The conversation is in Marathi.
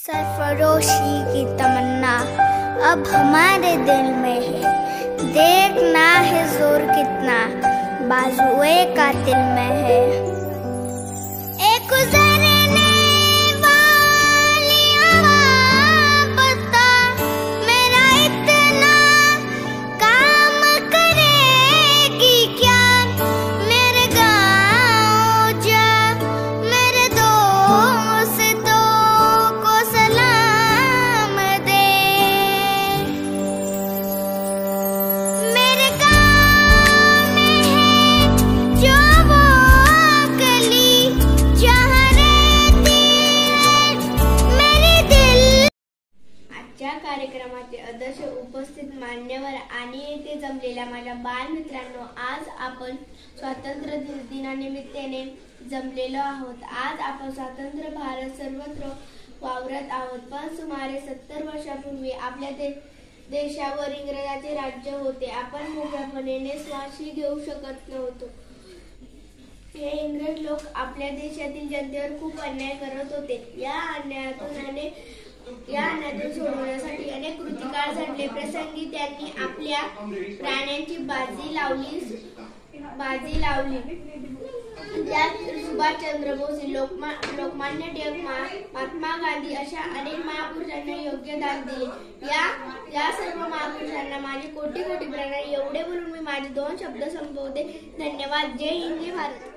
सरफरोशी की तमन्ना अब हमारे दिल में है। देखना है जोर कितना बाजुए कातिल में है। एक गुजरने वाली हवा पता मेरा इतना काम करेगी क्या। मेरे गाँव जा मेरे दोस्तों को सलाम दे। मेरे गाँव में है जो वो गली जहाँ रहती है मेरी दिल। आजच्या कार्यक्रमाचे अध्यक्ष उपस्थित मान्यवर आणि येथे जमलेल्या माझ्या बालमित्रांनो, आज आपण स्वातंत्र्य दिनानिमित्ताने जमलेलो आहोत। आज आपण स्वतंत्र भारत सर्वत्र वावरत आहोत, पण सुमारे 70 वर्षापूर्वी आपल्या देशावर इंग्रजांचे राज्य होते। आपण मोकळेपणे श्वास घेऊ शकत नव्हतो। हे इंग्रज लोक आपल्या देशातील जनतेवर खूप अन्याय करत होते। या अन्यायातून सोडवण्यासाठी अनेक कृतिकाळ झटले। प्रसंगी त्यांनी आपल्या प्राणांची बाजी लावली। त्यात सुभाषचंद्र बोस, लोकमान्य टिळक, महात्मा गांधी अशा अनेक महापुरुषांना योगदान दिले। या सर्व महापुरुषांना माझे कोटी कोटी प्रणाम। एवढे बोलून मी माझे 2 शब्द संपवते। धन्यवाद। जय हिंद, जय भारत।